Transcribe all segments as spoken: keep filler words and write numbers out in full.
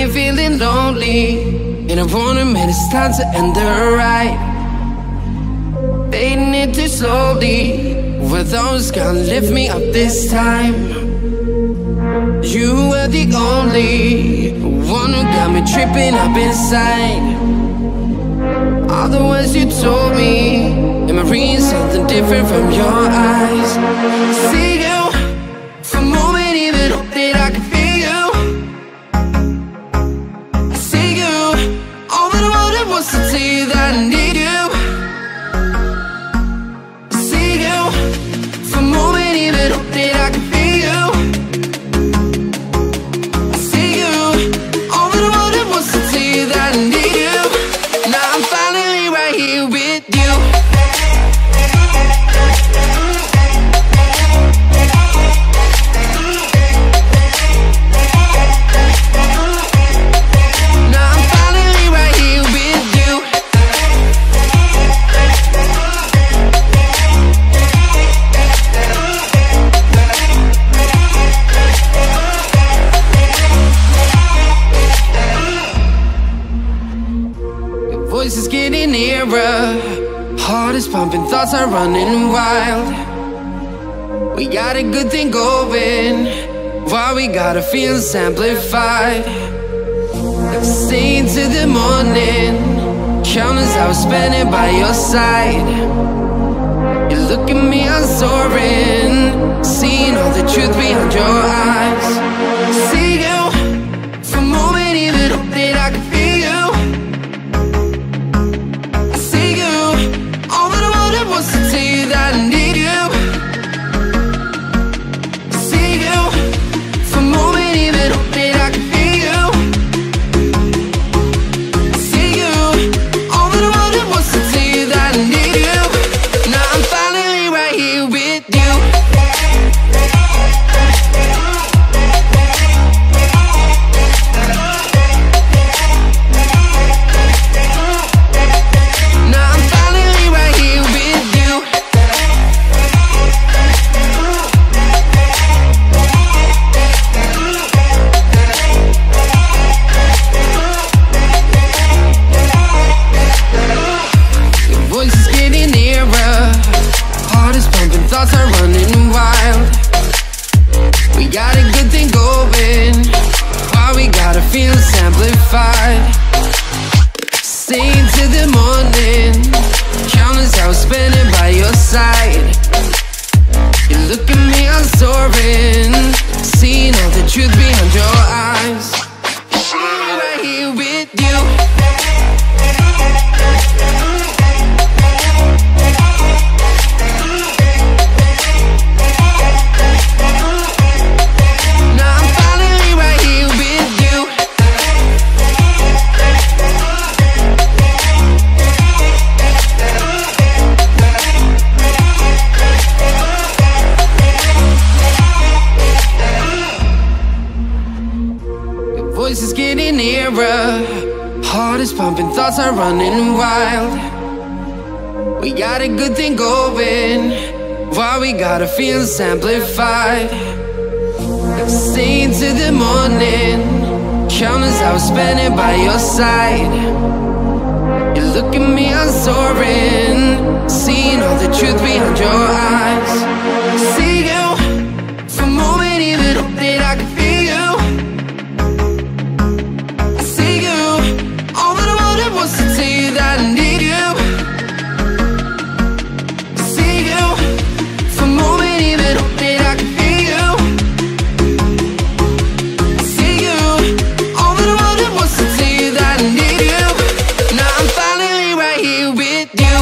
been feeling lonely, and I wanna admit it's time to end the ride. Fading it too slowly, were those gonna lift me up this time? You were the only one who got me tripping up inside. All the words you told me, am I reading something different from your eyes? See you for a moment, even hope that I can feel you. I see you, all that I wanted was to tell you that I need you. I see you for a moment, even hope that I can feel you. I see you, all that I wanted was to tell you that I need you. Now I'm finally right here with you. Voice is getting nearer, heart is pumping, thoughts are running wild. We got a good thing going, why we gotta feel amplified. Staying till the morning, countless hours spending by your side. You look at me, I'm soaring, seeing all the truth behind your eyes. See you for a moment, even hope that I can feel you. Was to tell you that I need you. See you for a moment, even hope that I can feel you. See you, all that I wanted was to tell you that I need you. Now I'm finally right here with you. Thoughts are running wild. We got a good thing going, why we gotta feel amplified. Staying till the morning, countless hours spending by your side. You look at me, I'm soaring, seeing all the truth behind your eyes. I'm right here with you. Voice is getting nearer, heart is pumping, thoughts are running wild. We got a good thing going, why we gotta feel amplified. Staying till the morning, countless hours spending by your side. You look at me, I'm soaring, seeing all the truth behind your eyes. See you for a moment, even hope that I can feel you. Was to tell you that I need you. See you for a moment, even hope that I can feel you. See you, all that I wanted was to tell you that I need you. Now I'm finally right here with you.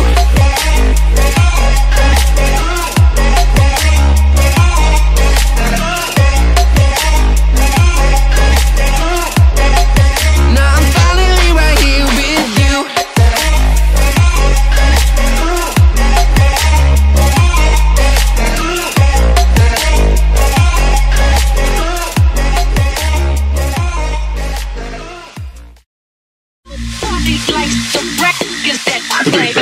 Like the records that I play.